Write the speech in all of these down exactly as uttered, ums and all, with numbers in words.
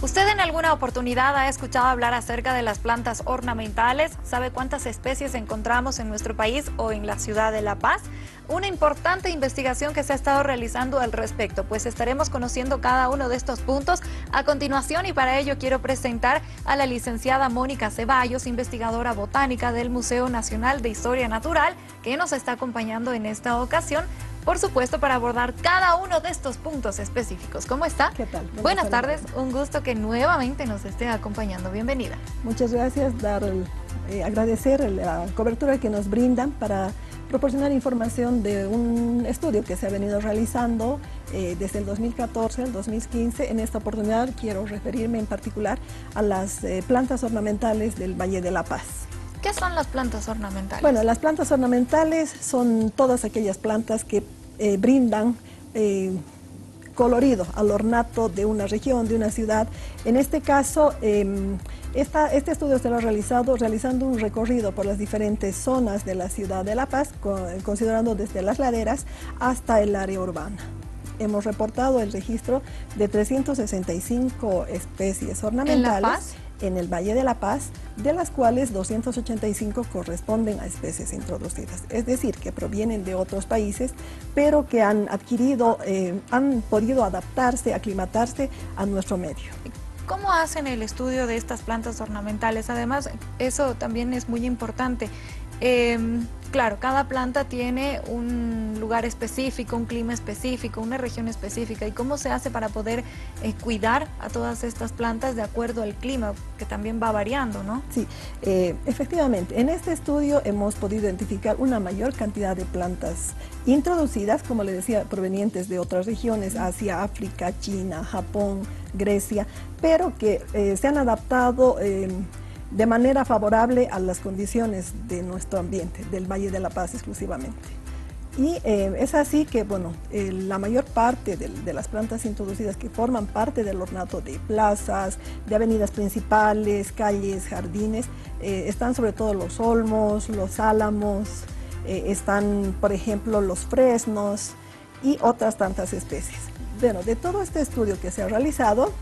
¿Usted en alguna oportunidad ha escuchado hablar acerca de las plantas ornamentales? ¿Sabe cuántas especies encontramos en nuestro país o en la ciudad de La Paz? Una importante investigación que se ha estado realizando al respecto, pues estaremos conociendo cada uno de estos puntos a continuación, y para ello quiero presentar a la licenciada Mónica Ceballos, investigadora botánica del Museo Nacional de Historia Natural, que nos está acompañando en esta ocasión, por supuesto, para abordar cada uno de estos puntos específicos. ¿Cómo está? ¿Qué tal? Buenas, Buenas tardes, un gusto que nuevamente nos esté acompañando. Bienvenida. Muchas gracias, dar, eh, agradecer la cobertura que nos brindan para proporcionar información de un estudio que se ha venido realizando eh, desde el dos mil catorce al dos mil quince. En esta oportunidad quiero referirme en particular a las eh, plantas ornamentales del Valle de La Paz. ¿Qué son las plantas ornamentales? Bueno, las plantas ornamentales son todas aquellas plantas que eh, brindan eh, colorido al ornato de una región, de una ciudad. En este caso, eh, esta, este estudio se lo ha realizado realizando un recorrido por las diferentes zonas de la ciudad de La Paz, con, considerando desde las laderas hasta el área urbana. Hemos reportado el registro de trescientas sesenta y cinco especies ornamentales. ¿En La Paz? En el Valle de La Paz, de las cuales doscientas ochenta y cinco corresponden a especies introducidas, es decir, que provienen de otros países, pero que han adquirido, eh, han podido adaptarse, aclimatarse a nuestro medio. ¿Cómo hacen el estudio de estas plantas ornamentales? Además, eso también es muy importante. Eh, claro, cada planta tiene un lugar específico, un clima específico, una región específica. ¿Y cómo se hace para poder eh, cuidar a todas estas plantas de acuerdo al clima, que también va variando, ¿no? Sí, eh, efectivamente. En este estudio hemos podido identificar una mayor cantidad de plantas introducidas, como le decía, provenientes de otras regiones, Asia, África, China, Japón, Grecia, pero que eh, se han adaptado eh, de manera favorable a las condiciones de nuestro ambiente, del Valle de La Paz exclusivamente. Y eh, es así que, bueno, eh, la mayor parte de, de las plantas introducidas que forman parte del ornato de plazas, de avenidas principales, calles, jardines, eh, están sobre todo los olmos, los álamos, eh, están, por ejemplo, los fresnos y otras tantas especies. Bueno, de todo este estudio que se ha realizado,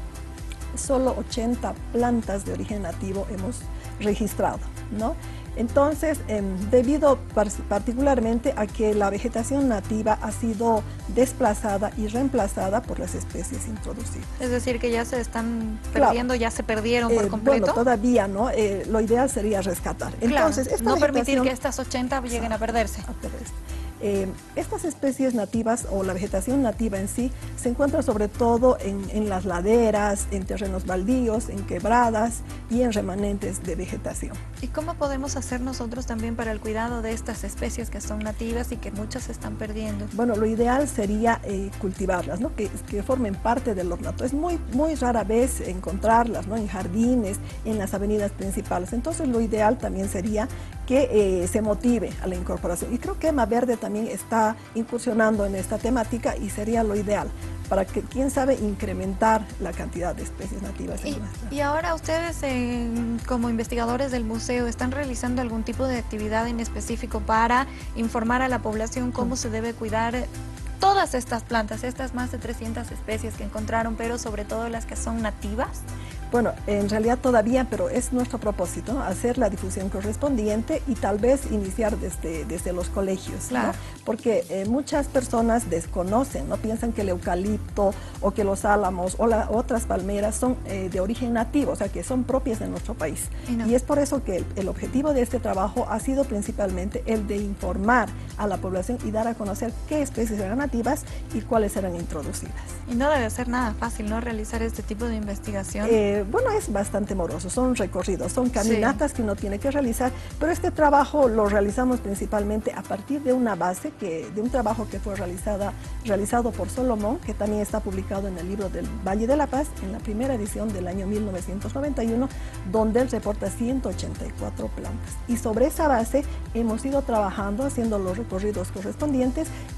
solo ochenta plantas de origen nativo hemos registrado, ¿no? Entonces, eh, debido particularmente a que la vegetación nativa ha sido desplazada y reemplazada por las especies introducidas. Es decir, que ya se están perdiendo, claro, ya se perdieron por eh, completo. Bueno, todavía no, eh, lo ideal sería rescatar. Entonces, claro, esta no permitir que estas ochenta lleguen a perderse. A perderse. Eh, estas especies nativas o la vegetación nativa en sí se encuentra sobre todo en, en las laderas, en terrenos baldíos, en quebradas y en remanentes de vegetación. ¿Y cómo podemos hacer nosotros también para el cuidado de estas especies que son nativas y que muchas se están perdiendo? Bueno, lo ideal sería eh, cultivarlas, ¿no? que, que formen parte del ornato. Es muy, muy rara vez encontrarlas, ¿no? En jardines, en las avenidas principales. Entonces lo ideal también sería que eh, se motive a la incorporación. Y creo que Ema Verde también está incursionando en esta temática y sería lo ideal para que, quién sabe, incrementar la cantidad de especies nativas. Y, en nuestra... y ahora ustedes, eh, como investigadores del museo, ¿están realizando algún tipo de actividad en específico para informar a la población cómo se debe cuidar todas estas plantas, estas más de trescientas especies que encontraron, pero sobre todo las que son nativas? Bueno, en realidad todavía, pero es nuestro propósito, ¿no? Hacer la difusión correspondiente y tal vez iniciar desde, desde los colegios, claro, ¿no? Porque eh, muchas personas desconocen, ¿no? Piensan que el eucalipto o que los álamos o la, otras palmeras son eh, de origen nativo, o sea, que son propias de nuestro país. Y, no. y es por eso que el, el objetivo de este trabajo ha sido principalmente el de informar a la población y dar a conocer qué especies eran nativas y cuáles eran introducidas. Y no debe ser nada fácil, ¿no?, realizar este tipo de investigación. Eh, Bueno, es bastante moroso, son recorridos, son caminatas sí. que uno tiene que realizar, pero este trabajo lo realizamos principalmente a partir de una base, que, de un trabajo que fue realizada, realizado por Solomón, que también está publicado en el libro del Valle de La Paz, en la primera edición del año mil novecientos noventa y uno, donde él reporta ciento ochenta y cuatro plantas. Y sobre esa base hemos ido trabajando, haciendo los recorridos correspondientes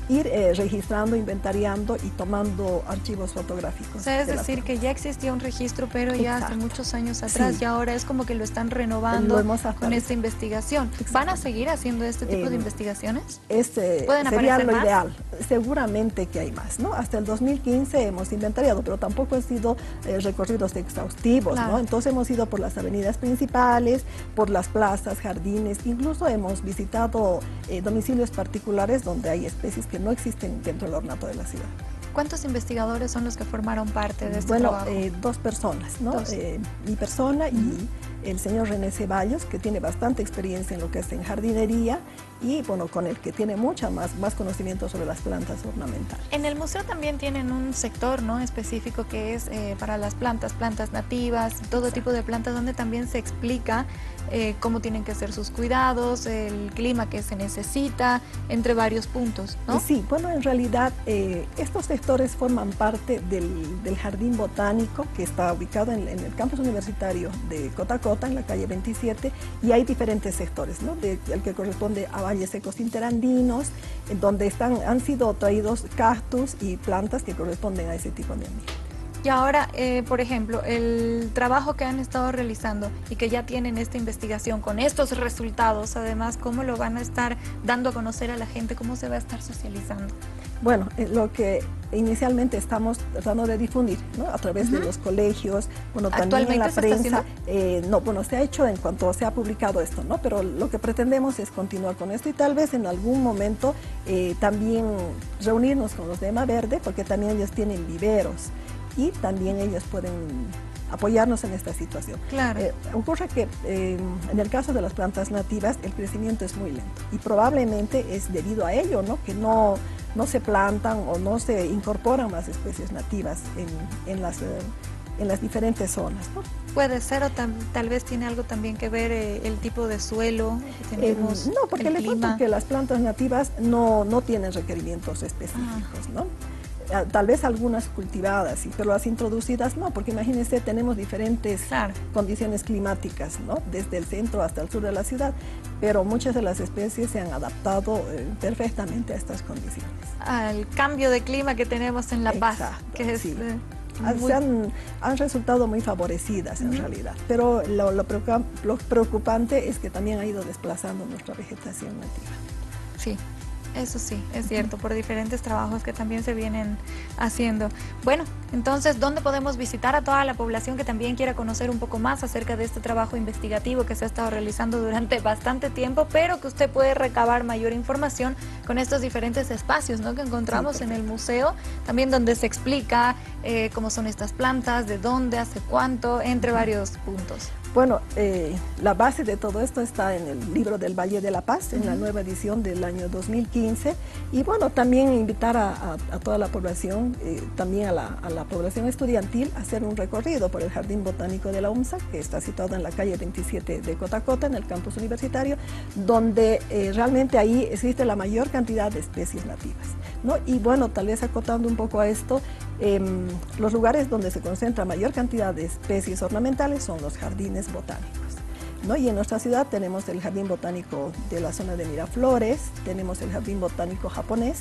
ir eh, registrando, inventariando y tomando archivos fotográficos. O sea, es de decir, que ya existía un registro, pero ya hace Exacto. muchos años atrás, Sí. y ahora es como que lo están renovando Lo hemos con actualizado. esta investigación. ¿Van a seguir haciendo este tipo Eh, de investigaciones? Este ¿Pueden sería aparecer lo más? ideal. Seguramente que hay más, ¿no? Hasta el dos mil quince hemos inventariado, pero tampoco han sido eh, recorridos exhaustivos, Claro. ¿no? Entonces hemos ido por las avenidas principales, por las plazas, jardines, incluso hemos visitado eh, domicilios particulares donde hay especies que no existen dentro del ornato de la ciudad. ¿Cuántos investigadores son los que formaron parte de este Bueno, trabajo? eh, dos personas, ¿no? Dos. Eh, mi persona Uh-huh. y el señor René Ceballos, que tiene bastante experiencia en lo que es en jardinería, y bueno, con el que tiene mucha más, más conocimiento sobre las plantas ornamentales. En el museo también tienen un sector, ¿no?, específico que es eh, para las plantas, plantas nativas, todo Exacto. tipo de plantas, donde también se explica eh, cómo tienen que ser sus cuidados, el clima que se necesita, entre varios puntos, ¿no? Sí, bueno, en realidad eh, estos sectores forman parte del, del jardín botánico que está ubicado en, en el campus universitario de Cotacota, en la calle veintisiete, y hay diferentes sectores, ¿no? De, el que corresponde a valles secos interandinos, en donde están, han sido traídos cactus y plantas que corresponden a ese tipo de ambiente. Y ahora, eh, por ejemplo, el trabajo que han estado realizando y que ya tienen esta investigación con estos resultados, además, ¿cómo lo van a estar dando a conocer a la gente? ¿Cómo se va a estar socializando? Bueno, eh, lo que inicialmente estamos tratando de difundir, ¿no? A través uh-huh. de los colegios, bueno, también en la prensa. Eh, no, bueno, se ha hecho en cuanto se ha publicado esto, ¿no? Pero lo que pretendemos es continuar con esto y tal vez en algún momento eh, también reunirnos con los de Ema Verde, porque también ellos tienen viveros y también ellos pueden apoyarnos en esta situación. Claro. Eh, ocurre que eh, en el caso de las plantas nativas el crecimiento es muy lento y probablemente es debido a ello, ¿no? Que no, no se plantan o no se incorporan más especies nativas en, en, las, eh, en las diferentes zonas, ¿no? Puede ser, o tam, tal vez tiene algo también que ver eh, el tipo de suelo que tenemos, eh, No, porque el le clima. cuento que las plantas nativas no, no tienen requerimientos específicos, ah. ¿no? Tal vez algunas cultivadas, sí, pero las introducidas no, porque imagínense, tenemos diferentes claro. condiciones climáticas, ¿no? Desde el centro hasta el sur de la ciudad, pero muchas de las especies se han adaptado eh, perfectamente a estas condiciones. Al cambio de clima que tenemos en La Paz, Exacto, que es... Sí. Eh, muy... Se han, han resultado muy favorecidas en uh-huh. realidad, pero lo, lo, preocup, lo preocupante es que también ha ido desplazando nuestra vegetación nativa. Sí. Eso sí, es cierto, por diferentes trabajos que también se vienen haciendo. Bueno, entonces, ¿dónde podemos visitar a toda la población que también quiera conocer un poco más acerca de este trabajo investigativo que se ha estado realizando durante bastante tiempo, pero que usted puede recabar mayor información con estos diferentes espacios, ¿no?, que encontramos sí, en el museo, también donde se explica eh, cómo son estas plantas, de dónde, hace cuánto, entre varios puntos? Bueno, eh, la base de todo esto está en el libro del Valle de la Paz, en uh-huh. la nueva edición del año dos mil quince. Y bueno, también invitar a, a, a toda la población, eh, también a la, a la población estudiantil, a hacer un recorrido por el Jardín Botánico de la UMSA, que está situado en la calle veintisiete de Cotacota, en el campus universitario, donde eh, realmente ahí existe la mayor cantidad de especies nativas, ¿no? Y bueno, tal vez acotando un poco a esto, eh, los lugares donde se concentra mayor cantidad de especies ornamentales son los jardines botánicos, ¿no? Y en nuestra ciudad tenemos el Jardín Botánico de la zona de Miraflores, tenemos el Jardín Botánico japonés,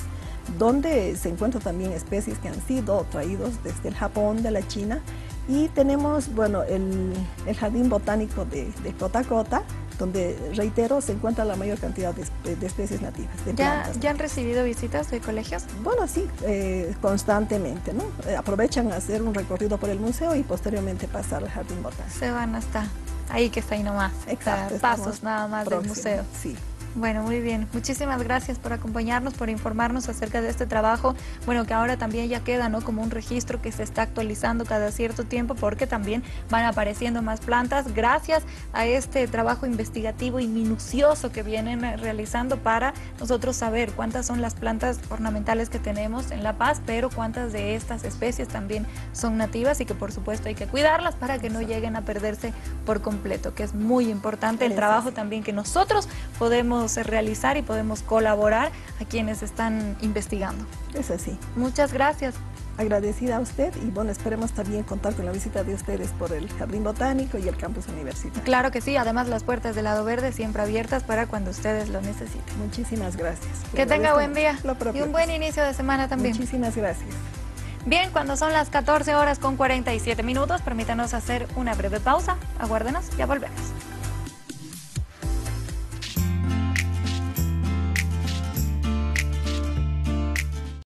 donde se encuentran también especies que han sido traídos desde el Japón, de la China, y tenemos, bueno, el, el Jardín Botánico de, de Cotacota, donde, reitero, se encuentra la mayor cantidad de, de especies nativas, de ¿Ya, plantas. ¿Ya han recibido visitas de colegios? Bueno, sí, eh, constantemente, ¿no? Eh, aprovechan a hacer un recorrido por el museo y posteriormente pasar al Jardín Botánico. Se van hasta ahí, que está ahí nomás. Exacto. O sea, pasos nada más próximo, del museo. Sí. Bueno, muy bien. Muchísimas gracias por acompañarnos, por informarnos acerca de este trabajo. Bueno, que ahora también ya queda, ¿no?, como un registro que se está actualizando cada cierto tiempo, porque también van apareciendo más plantas gracias a este trabajo investigativo y minucioso que vienen realizando para nosotros saber cuántas son las plantas ornamentales que tenemos en La Paz, pero cuántas de estas especies también son nativas y que por supuesto hay que cuidarlas para que no lleguen a perderse por completo, que es muy importante el trabajo también que nosotros podemos podemos realizar y podemos colaborar a quienes están investigando. Es así. Muchas gracias. Agradecida a usted y bueno, esperemos también contar con la visita de ustedes por el Jardín Botánico y el campus universitario. Claro que sí, además las puertas del Lado Verde siempre abiertas para cuando ustedes lo necesiten. Muchísimas gracias. Que tenga buen día y un buen inicio de semana también. Muchísimas gracias. Bien, cuando son las catorce horas con cuarenta y siete minutos, permítanos hacer una breve pausa. Aguárdenos, ya volvemos.